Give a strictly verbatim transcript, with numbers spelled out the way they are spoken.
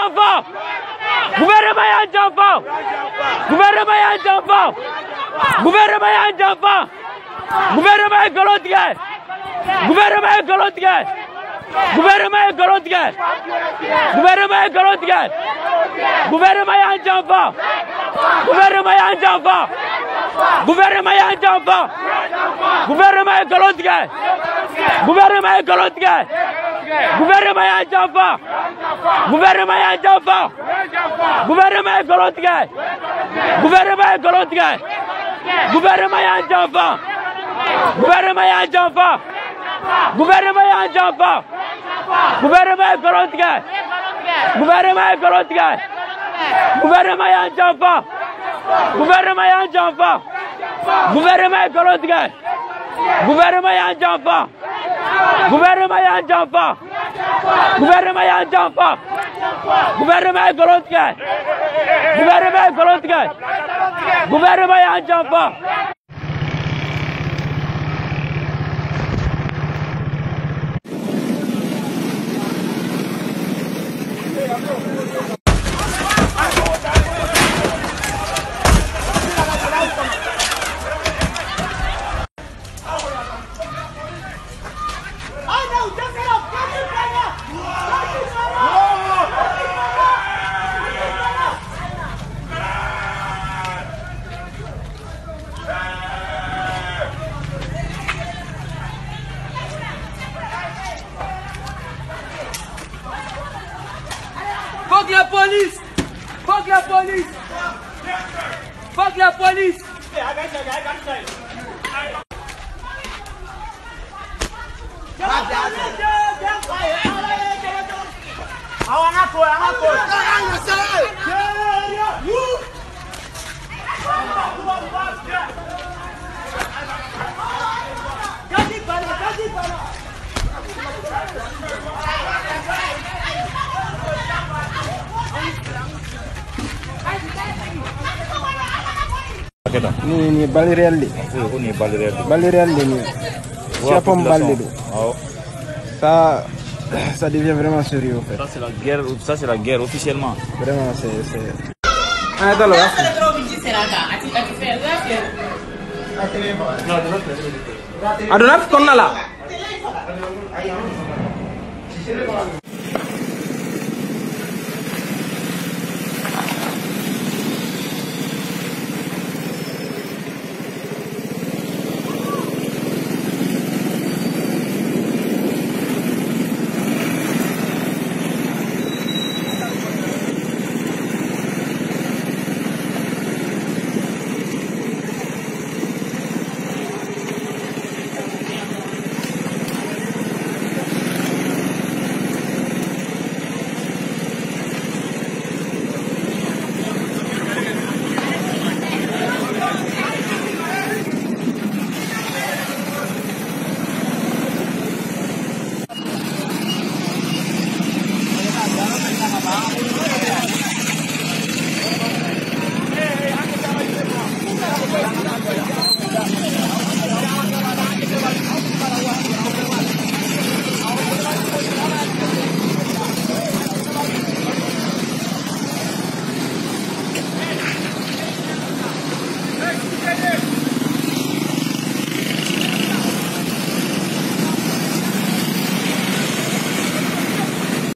Dianfa gouvernement Yaya Dianfa gouvernement Yaya Dianfa gouvernement Yaya Dianfa gouvernement galon tigɛ gouvernement galon tigɛ gouvernement galon tigɛ gouvernement galon tigɛ gouvernement Yaya Dianfa gouvernement Yaya Dianfa gouvernement Yaya Dianfa gouvernement galon tigɛ gouvernement galon tigɛ gouvernement Yaya Dianfa gouvernement Yaya Dianfa gouvernement galon tigɛ gouvernement galon tigɛ gouvernement Yaya Dianfa gouvernement Yaya Dianfa gouvernement Yaya Dianfa gouvernement galon tigɛ gouvernement galon tigɛ gouvernement Yaya Dianfa gouvernement Yaya Dianfa gouvernement galon tigɛ gouvernement Yaya Dianfa gouvernement Yaya Dianfa gouvernement Yaya Dianfa gouvernement galon tigɛ gouvernement galon tigɛ gouvernement Yaya Dianfa Fuck la police! Fuck la police! Fuck la police! Ni ni bali real li. Ko ni bali real. Bali real li ni. Siapa bali do. Ça ça devient vraiment sérieux en fait. Ça c'est la guerre, ça c'est la guerre officiellement. Vraiment c'est c'est Ah dans le Adonaf konna la.